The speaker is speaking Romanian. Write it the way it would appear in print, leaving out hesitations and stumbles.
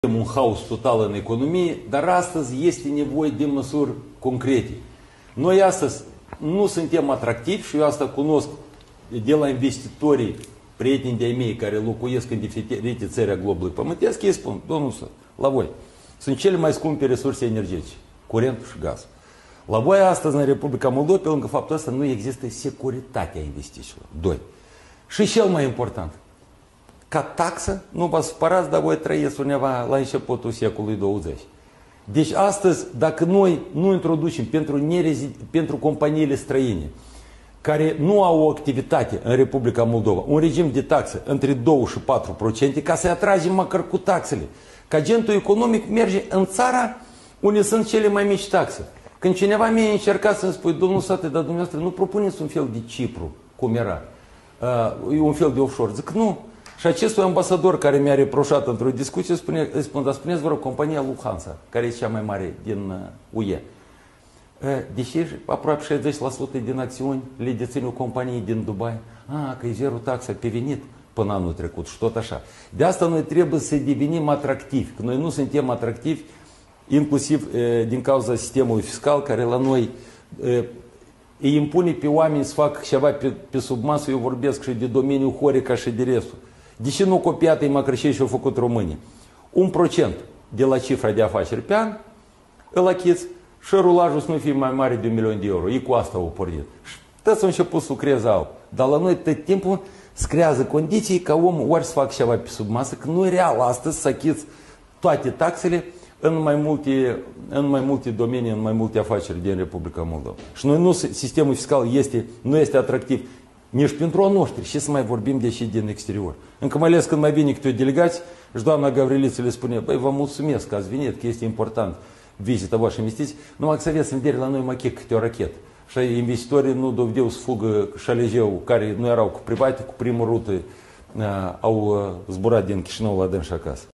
un haos total în economie, dar astăzi este nevoie de măsuri concrete. Noi astăzi nu suntem atractivi și eu asta cunosc de la investitorii, prieteni de-ai mei care locuiesc în diferite țări a globului pământesc, ei spun, domnul, la voi sunt cele mai scumpe resurse energetice, curentul și gazul. La voi astăzi în Republica Moldova, pe lângă faptul ăsta, nu există securitatea investițiilor. 2. Și cel mai important, ca taxă, nu vă supărați, dar voi trăiesc undeva la începutul secolului 20. Deci astăzi, dacă noi nu introducem pentru companiile străine care nu au o activitate în Republica Moldova, un regim de taxă între 2 și 4%, ca să-i atragem măcar cu taxele, că agentul economic merge în țara unde sunt cele mai mici taxe. Când cineva mi-a încercat să-mi spui, domnul Sate, dar dumneavoastră nu propuneți un fel de Cipru, cum era, un fel de offshore. Zic, nu. Și acestui ambasador care mi-a reproșat într-o discuție, îi spun, dar spuneți, vă rog, compania Lufthansa, care e cea mai mare din UE, deși aproape 60% din acțiuni le deține o companie din Dubai, că e zero taxă pe venit până anul trecut și tot așa. De asta noi trebuie să devenim atractivi, că noi nu suntem atractivi, inclusiv din cauza sistemului fiscal, care la noi îi impune pe oameni să facă ceva pe sub masă, eu vorbesc și de domeniul Horeca și de restul. Deși nu copiată măcar și au făcut românii. 1% de la cifra de afaceri pe an îl achiți și rulajul să nu fie mai mare de 1 milion de euro. E cu asta au pornit. Și tot s-a început să lucreze alt. Dar la noi tot timpul se creează condiții ca omul ori să facă ceva pe sub masă, că nu e real astăzi să achiți toate taxele în mai multe domenii, în mai multe afaceri din Republica Moldova. Și noi sistemul fiscal nu este atractiv nici pentru a noștri, și să mai vorbim de și din exterior. Încă mai ales când mai vine câte o delegație și doamna Gavriliță le spune, băi, vă mulțumesc că ați venit, că este important vizita voastră investiții, numai că să aveți în vedere la noi măcar câte o rachetă. Și investitorii nu dovedeau să fugă și alegeau, care nu erau cu private, cu primul rută, au zburat din Chișinău la dâns și acasă.